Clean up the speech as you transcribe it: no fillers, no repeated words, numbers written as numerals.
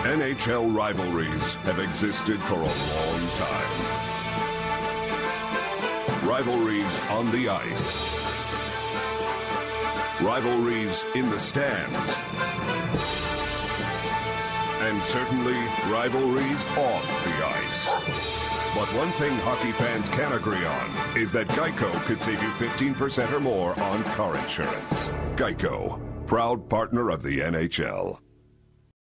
NHL rivalries have existed for a long time. Rivalries on the ice. Rivalries in the stands. And certainly rivalries off the ice. But one thing hockey fans can agree on is that Geico could save you 15% or more on car insurance. Geico, proud partner of the NHL.